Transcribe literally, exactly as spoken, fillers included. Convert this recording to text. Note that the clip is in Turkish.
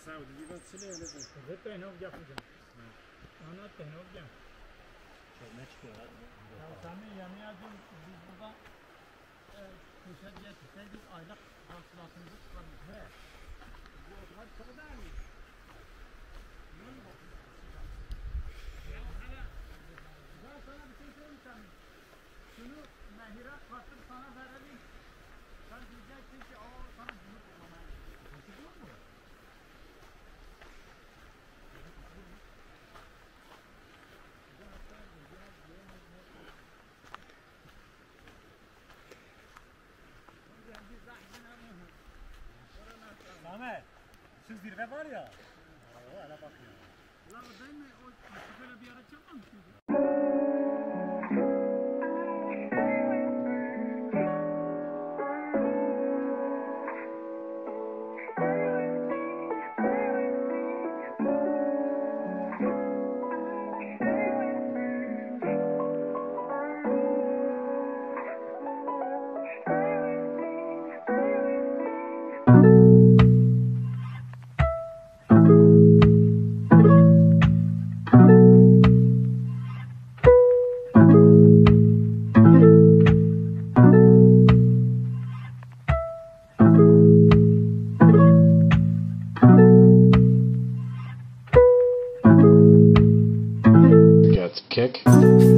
Saúde, viva de silêncio. Eu tenho não já fui. Ana tem não já. Ya Sami yamiyacım biz burada köşeye tutsaydık aylık hasılatımızı çıkardık. He. Bu otular çok değerli. Ya hala ben sana bir şey söyleyeyim Sami. Şunu mehire katıp sana verelim. Sen diyeceksin ki o sana bunu kullanmaya. Konuşuyor mu? Samet, şu zirve var ya, o hele bak ya. Lan o değil mi? O böyle bir ara çıkmamış mıydı? Kick.